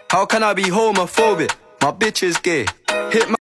How can I be homophobic? My bitch is gay. Hit my